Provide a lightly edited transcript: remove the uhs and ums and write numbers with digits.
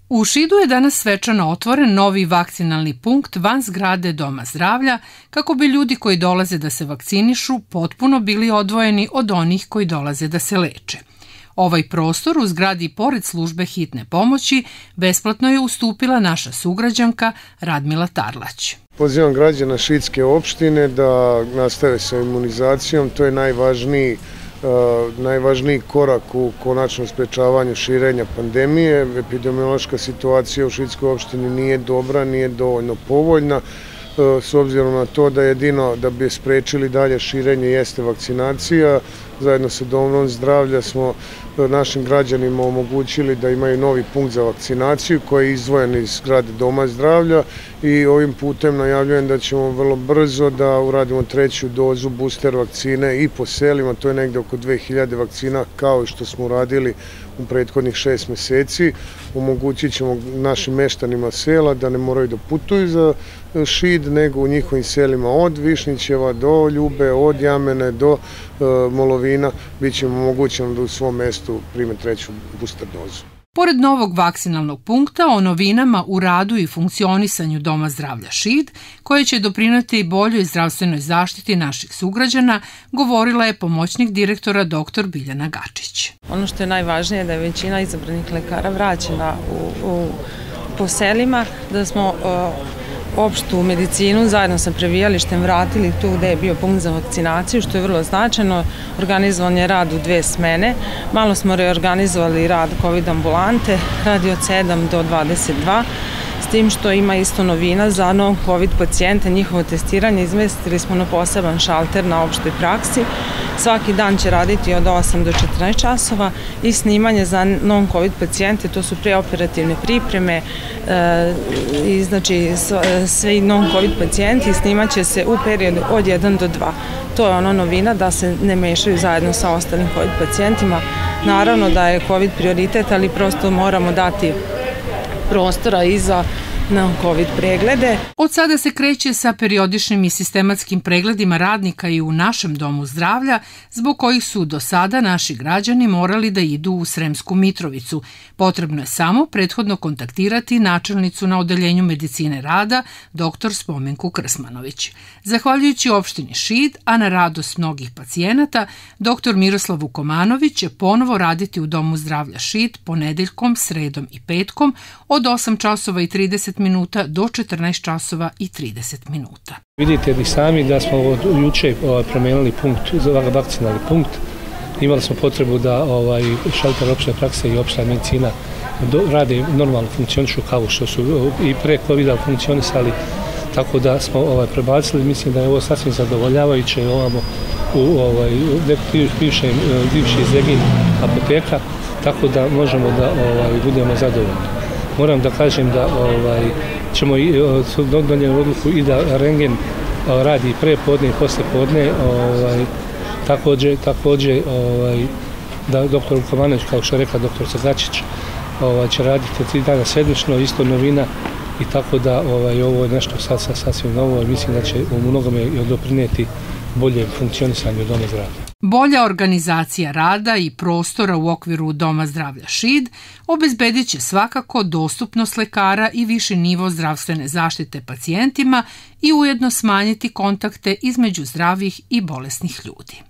U Šidu je danas svečano otvoren novi vakcinalni punkt van zgrade Doma zdravlja kako bi ljudi koji dolaze da se vakcinišu potpuno bili odvojeni od onih koji dolaze da se leče. Ovaj prostor u zgradi pored službe hitne pomoći besplatno je ustupila naša sugrađanka Radmila Tarlać. Pozivam građana Šidske opštine da nastave sa imunizacijom, to je najvažniji korak u konačnom sprečavanju širenja pandemije. Epidemiološka situacija u Šidskoj opštini nije dobra, nije dovoljno povoljna, s obzirom na to da jedino da bi sprečili dalje širenje jeste vakcinacija. Zajedno sa Domom zdravlja smo našim građanima omogućili da imaju novi punkt za vakcinaciju koji je izdvojen iz zgrade Doma zdravlja i ovim putem najavljujem da ćemo vrlo brzo da uradimo 3. dozu booster vakcine i po selima, to je negde oko 2000 vakcina kao i što smo uradili u prethodnih 6 meseci. Omogućit ćemo našim meštanima sela da ne moraju da putuju za Šid, nego u njihovim selima od Višnjićeva do Ljube, od Jamene do Molovina bit će omogućeno da u svom mestu prime 3. booster dozu. Pored novog vakcinalnog punkta, o novinama u radu i funkcionisanju Doma zdravlja Šid, koje će doprineti boljoj zdravstvenoj zaštiti naših sugrađana, govorila je pomoćnik direktora dr. Biljana Gačić. Ono što je najvažnije je da je većina izabranih lekara vraćena po selima, da smo opštu medicinu zajedno sa prebijalištem vratili tu gde je bio punkt za vakcinaciju, što je vrlo značajno. Organizovan je rad u 2 smene. Malo smo reorganizovali rad COVID ambulante, radi od 7 do 22, s tim što ima isto novina za non-COVID pacijente, njihovo testiranje izmestili smo na poseban šalter na opštoj praksi. Svaki dan će raditi od 8 do 14 časova i snimanje za non-COVID pacijente, to su preoperativne pripreme i znači svi non-COVID pacijenti snimat će se u periodu od 1 do 2. To je ona novina da se ne mešaju zajedno sa ostalim COVID pacijentima. Naravno da je COVID prioritet, ali prosto moramo dati prostora i za non-COVID preglede. Od sada se kreće sa periodičnim i sistematskim pregledima radnika i u našem Domu zdravlja, zbog kojih su do sada naši građani morali da idu u Sremsku Mitrovicu. Potrebno je samo prethodno kontaktirati načelnicu na Odeljenju medicine rada, dr. Spomenku Krsmanović. Zahvaljujući opštini Šid, a na radost mnogih pacijenata, dr. Miroslav Vukomanović će ponovo raditi u Domu zdravlja Šid ponedeljkom, sredom i petkom od 8 časova i 30 minuta do 14 časova i 30 minuta. Vidite li sami da smo juče promenili punkt, vakcinalni punkt. Imali smo potrebu da šalter opšte prakse i opšta medicina rade normalno, funkcionišu kao što su i pre COVID-a funkcionisali, tako da smo prebacili. Mislim da je ovo sasvim zadovoljavajuće ovamo u bivši Zegin apoteka, tako da možemo da budemo zadovoljni. Moram da kažem da ćemo donijeti odluku i da rengen radi pre podne i posle podne. Također da dr. Vukomanović, kao što je rekla dr. Gačić, će raditi 3 dana sedmično, isto novina, i tako da ovo je nešto sasvim novo i mislim da će u mnogome doprineti bolje funkcionisanju Doma zdravlja. Bolja organizacija rada i prostora u okviru Doma zdravlja Šid obezbedit će svakako dostupnost lekara i viši nivo zdravstvene zaštite pacijentima i ujedno smanjiti kontakte između zdravih i bolesnih ljudi.